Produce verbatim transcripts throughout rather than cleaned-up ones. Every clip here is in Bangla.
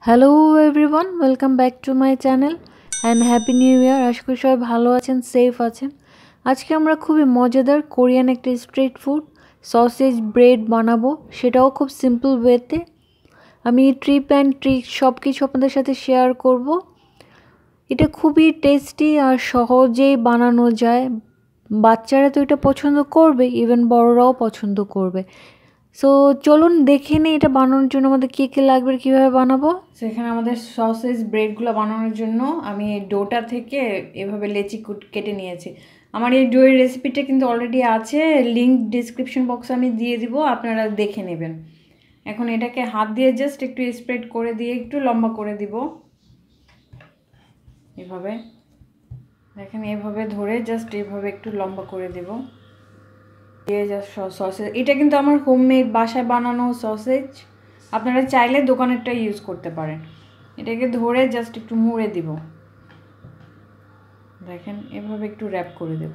Hello everyone, welcome back to my channel and happy new year. আশা করি সবাই ভালো আছেন, সেফ আছেন। আজকে আমরা খুবই মজাদার কোরিয়ান একটা স্ট্রিট ফুড সসেজ ব্রেড বানাবো, সেটাও খুব সিম্পল ওয়েতে। আমি ট্রিপ অ্যান্ড ট্রিক সব কিছু আপনাদের সাথে শেয়ার করব। এটা খুবই টেস্টি আর সহজেই বানানো যায়। বাচ্চারা তো এটা পছন্দ করবে, ইভেন বড়রাও পছন্দ করবে। সো চলুন দেখে নিই এটা বানানোর জন্য আমাদের কী কী লাগবে, কীভাবে বানাবো। সেখানে আমাদের সসেজ ব্রেডগুলো বানানোর জন্য আমি এই ডোটা থেকে এভাবে লেচি কেটে নিয়েছি। আমার এই ডোয়ের রেসিপিটা কিন্তু অলরেডি আছে, লিঙ্ক ডিসক্রিপশন বক্সে আমি দিয়ে দিব, আপনারা দেখে নেবেন। এখন এটাকে হাত দিয়ে জাস্ট একটু স্প্রেড করে দিয়ে একটু লম্বা করে দিব, এভাবে দেখেন, এভাবে ধরে জাস্ট এভাবে একটু লম্বা করে দেব দিয়ে জাস্ট সসেজ। এটা কিন্তু আমার হোমমেড বাসায় বানানো সসেজ, আপনারা চাইলে দোকানেরটা ইউজ করতে পারেন। এটাকে ধরে জাস্ট একটু মুড়ে দিব, দেখেন এভাবে একটু র্যাপ করে দেব।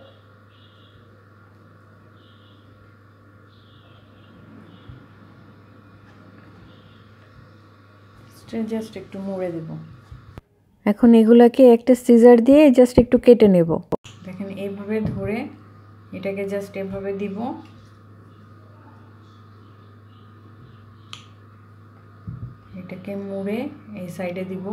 জাস্ট একটু মুড়ে দেব। এখন এগুলাকে একটা সিজার দিয়ে জাস্ট একটু কেটে নেব। দেখেন এইভাবে ধরে এটাকে জাস্ট এভাবে দিব, এটাকে মুড়ে এই সাইডে দিব।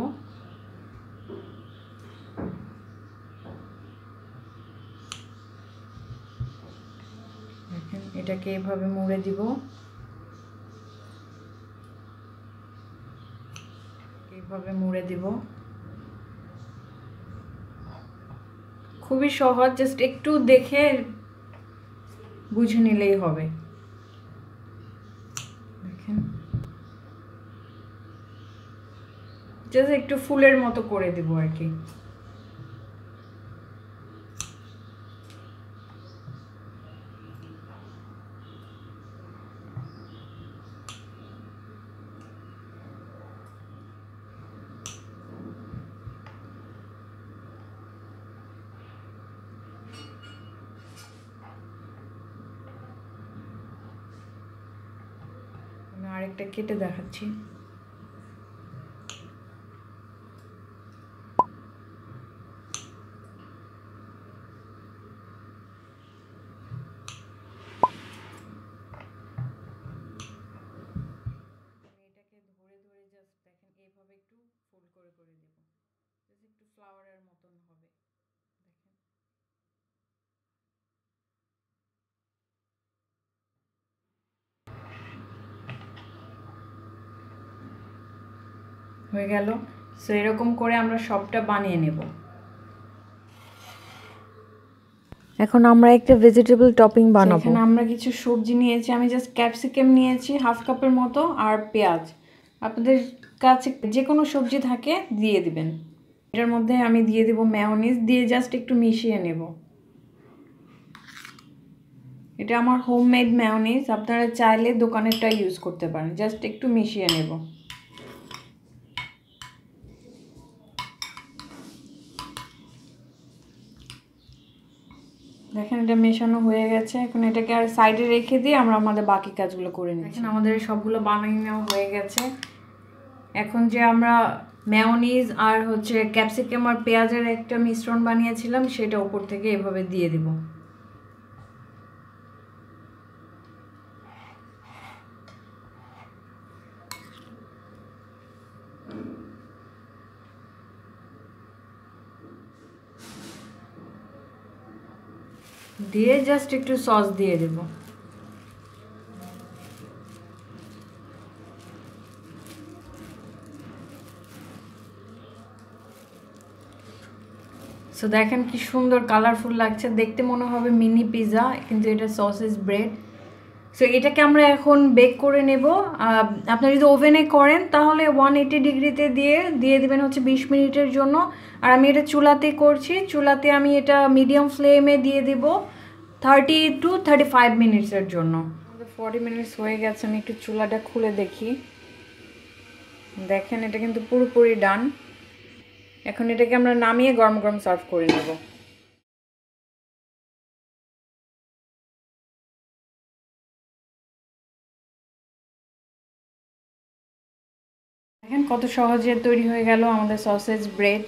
দেখেন এটাকে এভাবে মুড়ে দিব, এইভাবে মুড়ে দিব। খুবই সহজ, জাস্ট একটু দেখে বুঝে নিলেই হবে। দেখেন জাস্ট একটু ফুলের মতো করে দিব আর কি। আমি আরেকটা কেটে দেখাচ্ছি। এটাকে ধরে ধরে জাস্ট দেখেন এইভাবে একটু ফোল্ড করে করে দেব, জাস্ট একটু ফ্লাওয়ারের মতন হবে। দেখেন হয়ে গেল। সো এরকম করে আমরা সবটা বানিয়ে নেব। এখন আমরা একটা ভেজিটেবল টপিং বানাবো। এখানে আমরা কিছু সবজি নিয়েছি, আমি জাস্ট ক্যাপসিকাম নিয়েছি হাফ কাপের মতো, আর পেঁয়াজ। আপনাদের কাছে যে কোনো সবজি থাকে দিয়ে দিবেন। এটার মধ্যে আমি দিয়ে দেব মেয়োনিজ, দিয়ে জাস্ট একটু মিশিয়ে নেব। এটা আমার হোমমেড মেয়োনিজ, আপনারা চাইলে দোকানেরটা ইউজ করতে পারেন। জাস্ট একটু মিশিয়ে নেব। দেখেন এটা মেশানো হয়ে গেছে। এখন এটাকে আর সাইডে রেখে দিয়ে আমরা আমাদের বাকি কাজগুলো করে নিই। দেখেন আমাদের সবগুলো বানিয়ে নেওয়া হয়ে গেছে। এখন যে আমরা মেয়োনিজ আর হচ্ছে ক্যাপসিকাম আর পেঁয়াজের একটা মিশ্রণ বানিয়েছিলাম, সেটা উপর থেকে এভাবে দিয়ে দিব। দিয়ে জাস্ট একটু সস দিয়ে দেব। সো দেখেন কি সুন্দর কালারফুল লাগছে, দেখতে মনে হবে মিনি পিৎজা, কিন্তু এটা সসেজ ব্রেড। সো এটাকে আমরা এখন বেক করে নেব। আপনারা যদি ওভেনে করেন তাহলে ওয়ান এইটি ডিগ্রিতে দিয়ে দিয়ে দেবেন হচ্ছে বিশ মিনিটের জন্য। আর আমি এটা চুলাতে করছি, চুলাতে আমি এটা মিডিয়াম ফ্লেমে দিয়ে দেব থার্টি টু থার্টি ফাইভ মিনিটসের জন্য। ফর্টি মিনিটস হয়ে গেছে, আমি একটু চুলাটা খুলে দেখি। দেখেন এটা কিন্তু পুরোপুরি ডান। এখন এটাকে আমরা নামিয়ে গরম গরম সার্ভ করে নেব। দেখেন কত সহজে তৈরি হয়ে গেল আমাদের সসেজ ব্রেড।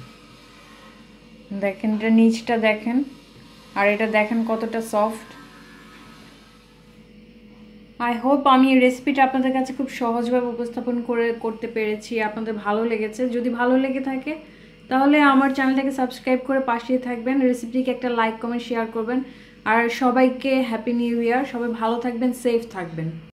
দেখেন এটা নিচটা দেখেন, আর এটা দেখেন কতটা সফট। আই হোপ আমি এই রেসিপিটা আপনাদের কাছে খুব সহজভাবে উপস্থাপন করে করতে পেরেছি, আপনাদের ভালো লেগেছে। যদি ভালো লেগে থাকে তাহলে আমার চ্যানেলটাকে সাবস্ক্রাইব করে পাশেই থাকবেন, রেসিপিটিকে একটা লাইক কমেন্ট শেয়ার করবেন। আর সবাইকে হ্যাপি নিউ ইয়ার, সবাই ভালো থাকবেন, সেফ থাকবেন।